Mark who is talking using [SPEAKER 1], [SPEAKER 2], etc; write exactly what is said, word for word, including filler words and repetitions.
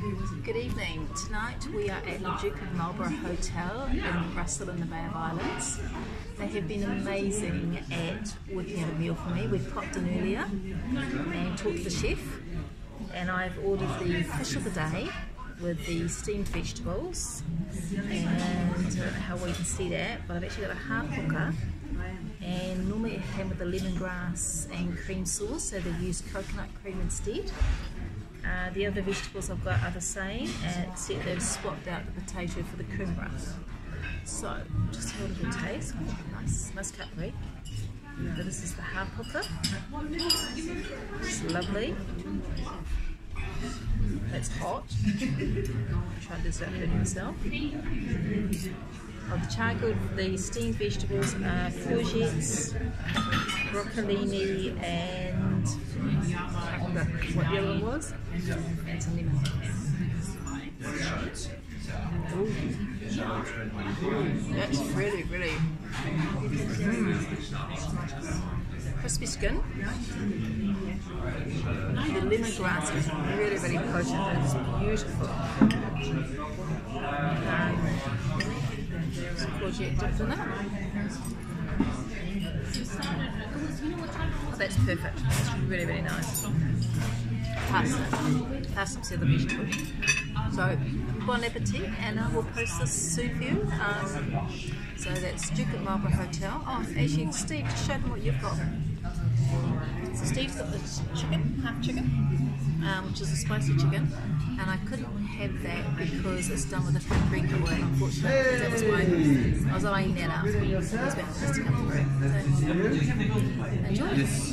[SPEAKER 1] Good evening. Tonight we are at the Duke of Marlborough Hotel in Russell in the Bay of Islands. They have been amazing at working out a meal for me. We popped in earlier and talked to the chef, and I've ordered the fish of the day with the steamed vegetables, and I don't know how well you can see that, but I've actually got a hapuka, and normally it came with the lemongrass and cream sauce, so they've used coconut cream instead. Uh, the other vegetables I've got are the same, uh, except they've swapped out the potato for the kumbra. So, just a little taste. Nice, nice cutlery. So this is the hapuka. It's lovely. It's hot. Try to dessert it myself. Of the charcoal, the steamed vegetables are courgettes, broccolini, and I can't remember what the other one was, and some lemon. Ooh. That's really, really mm. crispy skin. The lemongrass is really, really potent. It's beautiful. Um, Some courgette dipped in it. Oh, that's perfect. That's really, really nice. Pasta. Pasta instead of the vegetables. So, bon appetit, and I will post this soon for you. Um, so that's Duke of Marlborough Hotel. Oh, actually, Steve, just show them what you've got. So Steve's got the chicken, half chicken, um, which is a spicy chicken, and I couldn't have that because it's done with a paprika oil, unfortunately. That was why I was eyeing that up. It was about to come through. So, enjoy.